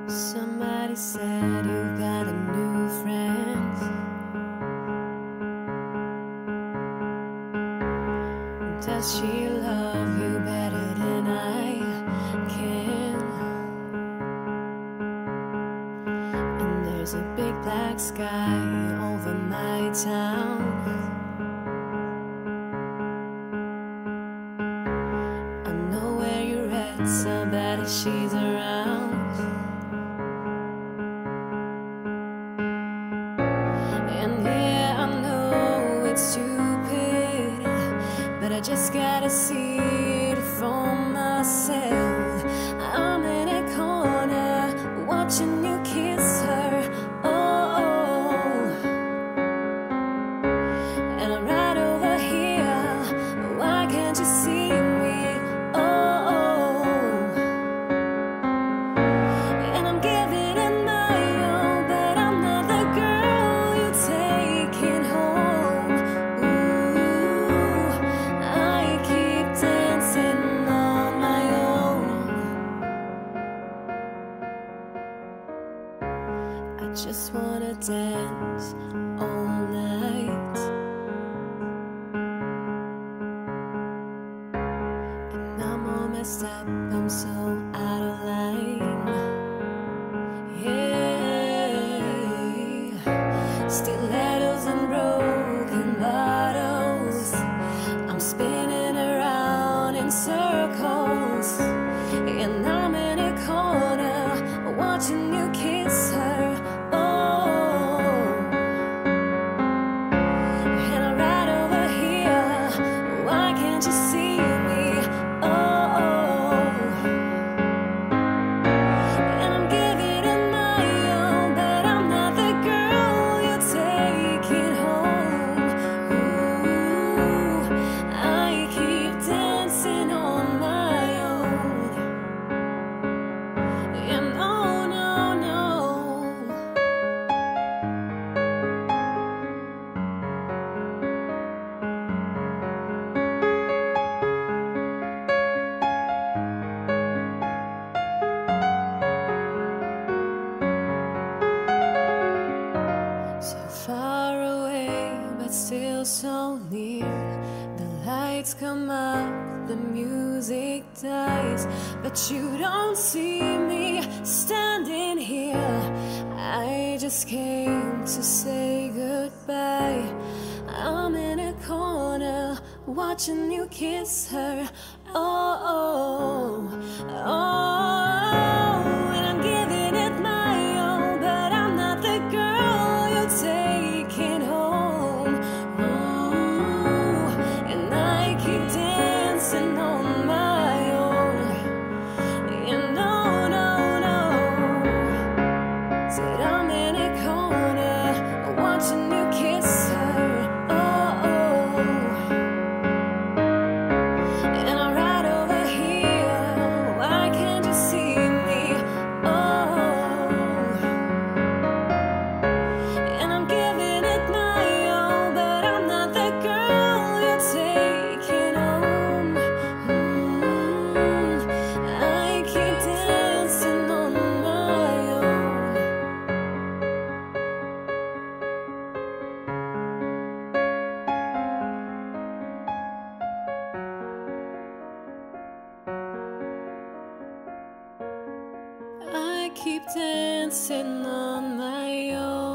Somebody said you've got a new friend. Does she love you better than I can? And there's a big black sky over my town. I know where you're at, so bad if she's around. And yeah, I know it's stupid, but I just gotta see it for myself. I'm in a corner watching you kiss her. Oh, and I'm right over here. Why can't you see me? Oh, and I'm giving it my all, but I'm not the girl you taking home. Ooh, I keep dancing on my own. I just wanna dance all night, and I'm all messed up, I'm so out of line. Yeah, stilettos and broken bottles, I'm spinning around in circles, and I'm in a corner watching you kiss her. Oh, and I'm right over here. Why can't you see me? Oh, and I'm giving it my all, but I'm not the girl you're taking home. Ooh, I keep dancing on my own. And oh no, no. So far away, but still so near. The lights come up, the music dies, but you don't see me standing here. I just came to say goodbye. I'm in a corner watching you kiss her. Oh, oh, oh, and I'm giving it my all, but I'm not the girl you're taking home. Ooh, and I keep dancing on my own. And no, no, no, said I'm in a corner watching you kiss her. Oh, oh, and I'm right over here. Why can't you see me? Oh, and I'm giving it my all, but I'm not the girl you're taking home. I keep dancing on my own. I keep dancing on my own.